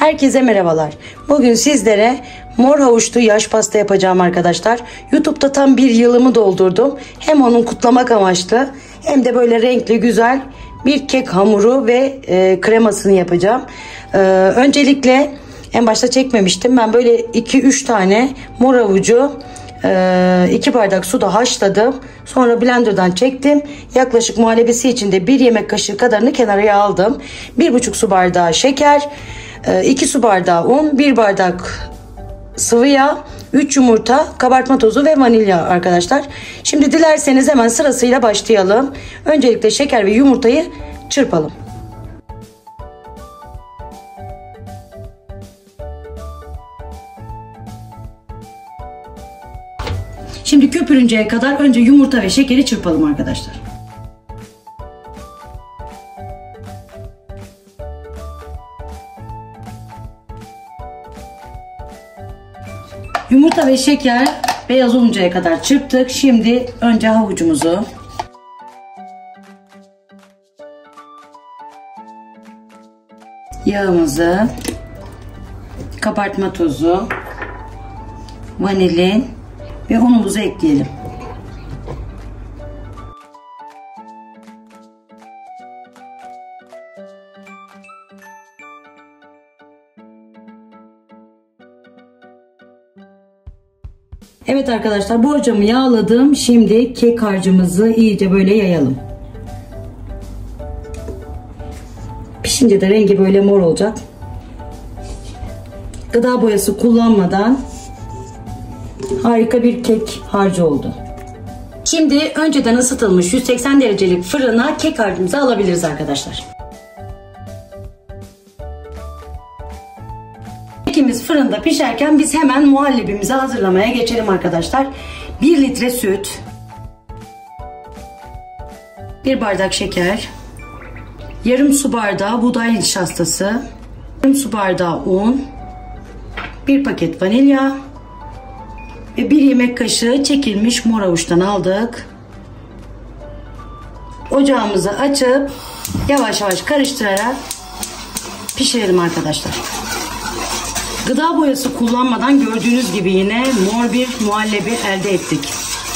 Herkese merhabalar. Bugün sizlere mor havuçlu yaş pasta yapacağım arkadaşlar. YouTube'da tam bir yılımı doldurdum. Hem onun kutlamak amaçlı hem de böyle renkli güzel bir kek hamuru ve kremasını yapacağım. Öncelikle en başta çekmemiştim. Ben böyle 2-3 tane mor havucu 2 bardak suda haşladım. Sonra blenderdan çektim. Yaklaşık muhallebisi için de 1 yemek kaşığı kadarını kenara aldım. 1,5 su bardağı şeker, 2 su bardağı un, 1 bardak sıvı yağ, 3 yumurta, kabartma tozu ve vanilya arkadaşlar. Şimdi dilerseniz hemen sırasıyla başlayalım. Öncelikle şeker ve yumurtayı çırpalım. Şimdi köpürünceye kadar önce yumurta ve şekeri çırpalım arkadaşlar. Yumurta ve şeker beyaz oluncaya kadar çırptık. Şimdi önce havucumuzu, yağımızı, kabartma tozu, vanilin ve unumuzu ekleyelim. Evet arkadaşlar, borcamı yağladım. Şimdi kek harcımızı iyice böyle yayalım. Pişince de rengi böyle mor olacak. Gıda boyası kullanmadan harika bir kek harcı oldu. Şimdi önceden ısıtılmış 180 derecelik fırına kek harcımızı alabiliriz arkadaşlar. Kekimiz fırında pişerken biz hemen muhallebimizi hazırlamaya geçelim arkadaşlar. 1 litre süt, 1 bardak şeker, yarım su bardağı buğday nişastası, yarım su bardağı un, 1 paket vanilya ve 1 yemek kaşığı çekilmiş mor havuçtan aldık. Ocağımızı açıp yavaş yavaş karıştırarak pişirelim arkadaşlar. Gıda boyası kullanmadan gördüğünüz gibi yine mor bir muhallebi elde ettik.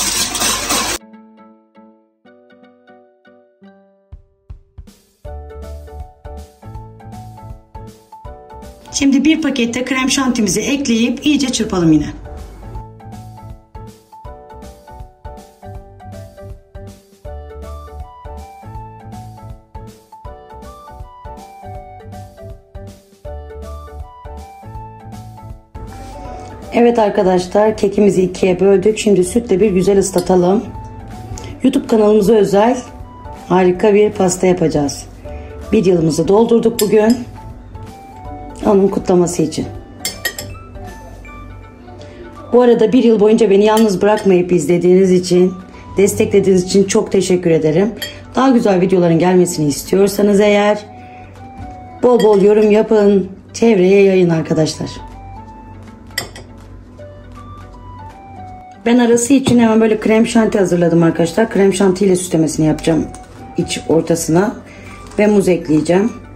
Şimdi bir pakette krem şantimizi ekleyip iyice çırpalım yine. Evet arkadaşlar, kekimizi ikiye böldük. Şimdi sütle bir güzel ıslatalım. YouTube kanalımıza özel harika bir pasta yapacağız. Bir yılımızı doldurduk bugün. Onun kutlaması için. Bu arada bir yıl boyunca beni yalnız bırakmayıp izlediğiniz için, desteklediğiniz için çok teşekkür ederim. Daha güzel videoların gelmesini istiyorsanız eğer bol bol yorum yapın, çevreye yayın arkadaşlar. Ben arası için hemen böyle krem şanti hazırladım arkadaşlar. Krem şanti ile süslemesini yapacağım iç ortasına ve muz ekleyeceğim.